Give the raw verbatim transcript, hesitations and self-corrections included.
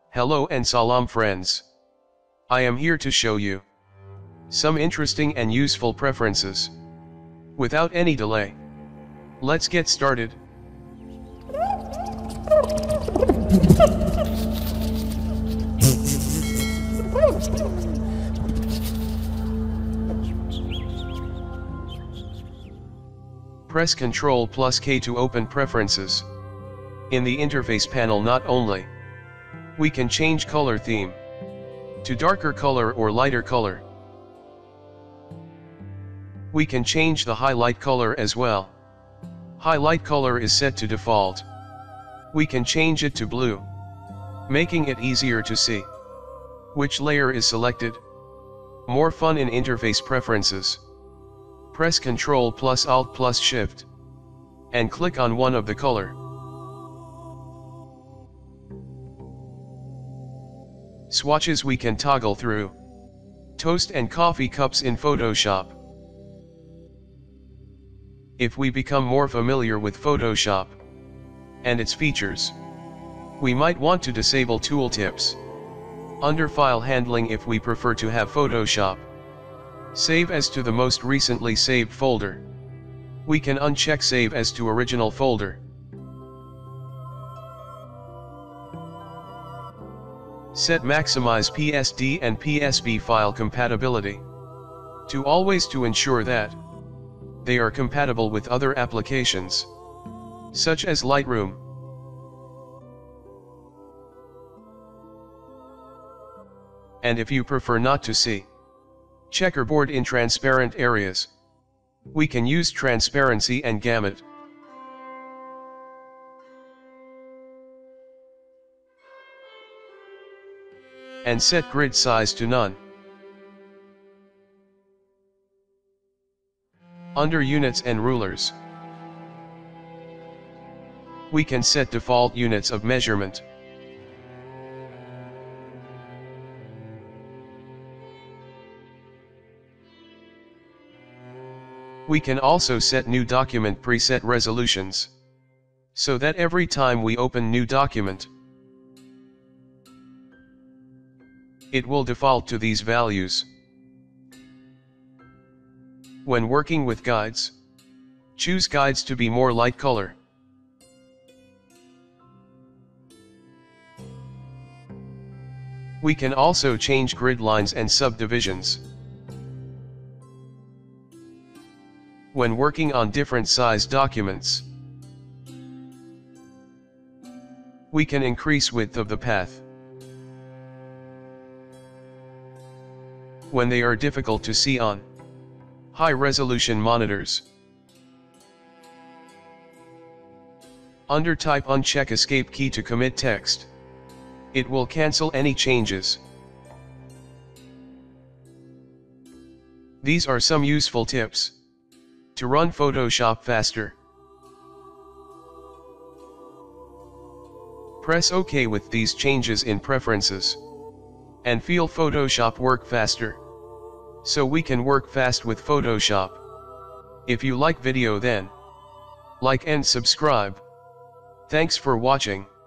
Hello and salam friends. I am here to show you some interesting and useful preferences. Without any delay, let's get started. Press Ctrl plus K to open Preferences. In the interface panel, not only we can change color theme to darker color or lighter color, we can change the highlight color as well. Highlight color is set to default. We can change it to blue, making it easier to see which layer is selected. More fun in interface preferences. Press Ctrl plus Alt plus Shift and click on one of the color. Swatches we can toggle through toast and coffee cups in Photoshop. If we become more familiar with Photoshop and its features, we might want to disable tooltips under file handling if we prefer to have Photoshop save as to the most recently saved folder. We can uncheck Save as to original folder. Set Maximize P S D and P S B file compatibility to always to ensure that they are compatible with other applications, such as Lightroom. And if you prefer not to see checkerboard in transparent areas, we can use transparency and gamut. And set grid size to none. Under units and rulers, we can set default units of measurement. We can also set new document preset resolutions, so that every time we open new document, it will default to these values. When working with guides, choose guides to be more light color. We can also change grid lines and subdivisions. When working on different size documents, we can increase width of the path. When they are difficult to see on high-resolution monitors, under Type, uncheck Escape key to commit text. It will cancel any changes. These are some useful tips to run Photoshop faster. Press OK with these changes in preferences, and feel Photoshop work faster, so we can work fast with Photoshop. If you like video, then like and subscribe. Thanks for watching.